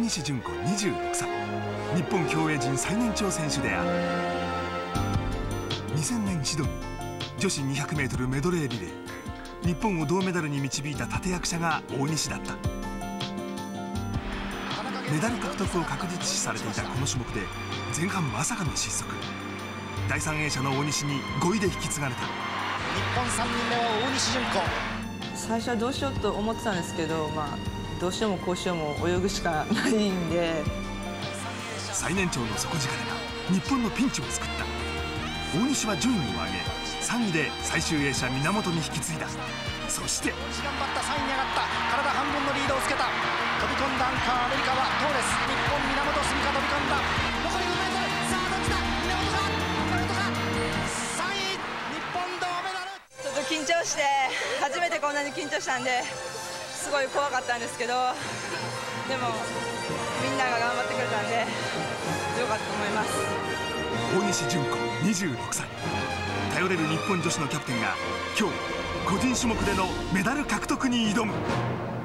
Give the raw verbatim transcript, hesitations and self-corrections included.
西純子にじゅうろくさい、日本競泳陣最年長選手である。にせんねんシドニー女子 にひゃくメートル メドレーリレー、日本を銅メダルに導いた立役者が大西だった。メダル獲得を確実視されていたこの種目で前半まさかの失速。だいさん泳者の大西にごいで引き継がれた。日本さんにんめは大西純子。 最初はどうしようと思ってたんですけど、まあ、どうしようもこうしようも泳ぐしかないんで。 最年長の底力が日本のピンチを救った。大西は順位を上げさんいで最終泳者源に引き継いだ。そして頑張った、さんいに上がった。体半分のリードをつけた。飛び込んだアンカー、アメリカはトーレス。日本源純が飛び込んだ。残りごメートル、さあどっちだ。源か源か。さんい、日本銅メダル。 ちょっと緊張して、初めてこんなに緊張したんですごい怖かったんですけど、でもみんなが頑張ってくれたんでよかったと思います。 大西純子にじゅうろくさい、頼れる日本女子のキャプテンが今日個人種目でのメダル獲得に挑む。